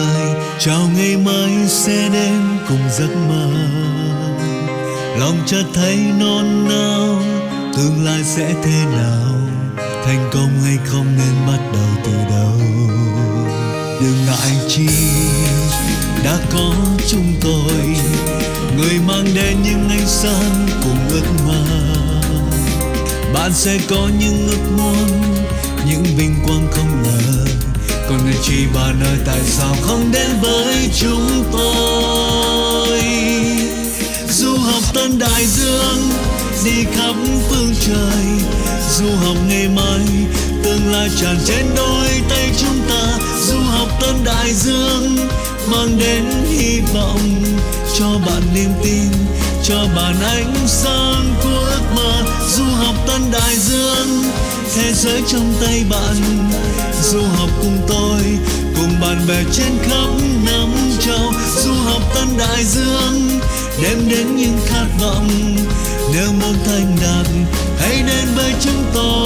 ngày, chào ngày mai sẽ đến cùng giấc mơ. Lòng chợt thấy nôn nao, tương lai sẽ thế nào, thành công hay không nên bắt đầu từ đâu. Đừng ngại chi đã có chúng tôi, người mang đến những ánh sáng cùng ước mơ. Bạn sẽ có những ước muốn, những vinh quang không ngờ. Còn người chỉ bạn ơi, tại sao không đến với chúng tôi? Du học tân đại dương, đi khắp phương trời. Du học ngày mai, tương lai tràn trên đôi tay chúng ta. Du học tân đại dương, mang đến hy vọng cho bạn niềm tin, cho bạn ánh sáng của ước mơ. Du học tân đại dương, thế giới trong tay bạn. Du học cùng tôi, cùng bạn bè trên khắp năm châu. Du học tân đại dương, đem đến những khát vọng. Nếu muốn thành đạt, hãy đến với chúng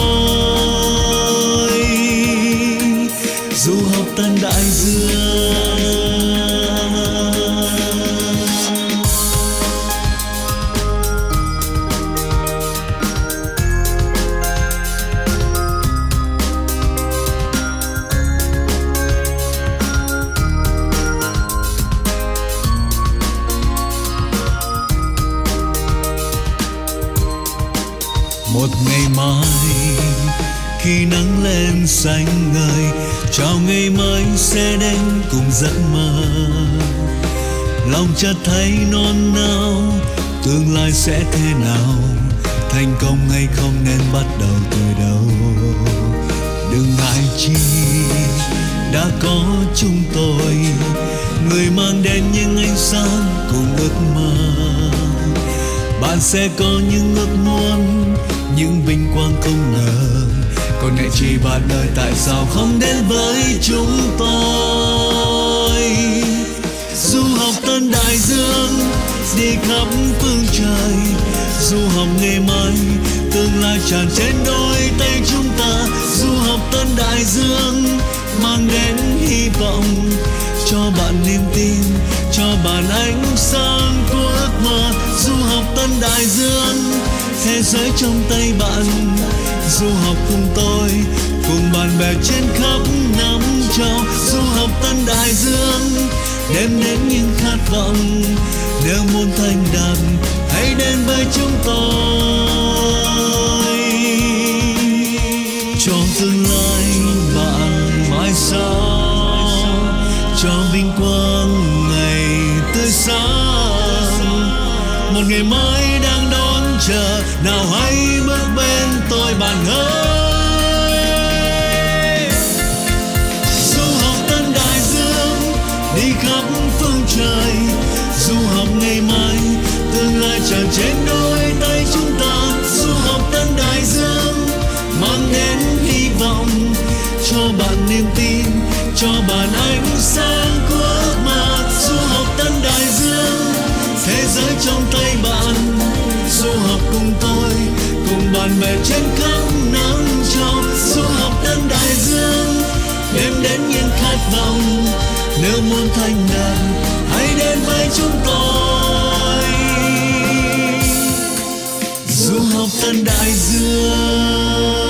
tôi. Du học tân đại dương. Một ngày mai khi nắng lên xanh ngời, chào ngày mới sẽ đến cùng giấc mơ. Lòng chợt thấy nôn nao, tương lai sẽ thế nào, thành công hay không nên bắt đầu từ đâu. Đừng ngại chi đã có chúng tôi, người mang đến những ánh sáng cùng ước mơ. Bạn sẽ có những ước muốn, những vinh quang không ngờ. Còn ngại chi bạn ơi, tại sao không đến với chúng tôi? Du học tân đại dương, đi khắp phương trời. Du học ngày mai, tương lai tràn trên đôi tay chúng ta. Du học tân đại dương, mang đến hy vọng cho bạn niềm tin, cho bạn ánh sáng của ước mơ. Du học tân đại dương, thế giới trong tay bạn. Du học cùng tôi, cùng bạn bè trên khắp năm châu. Du học tân đại dương, đem đến những khát vọng. Nếu muốn thành đạt, hãy đến với chúng tôi. Cho tương lai bạn mãi sau, cho vinh quang ngày tươi sáng. Một ngày mới đang đón chờ, nào hãy bước bên tôi bạn ơi. Du học tân đại dương, đi khắp phương trời. Du học ngày mai, tương lai tràn trên đôi tay chúng ta. Du học tân đại dương, mang đến hy vọng cho bạn niềm tin, cho bạn ánh sáng của ước mơ. Du học tân đại dương, thế giới trong tay bạn. Du học cùng tôi, cùng bạn bè trên khắp năm châu. Du học tân đại dương, đem đến những khát vọng. Nếu muốn thành đạt, hãy đến với chúng tôi. Du học tân đại dương.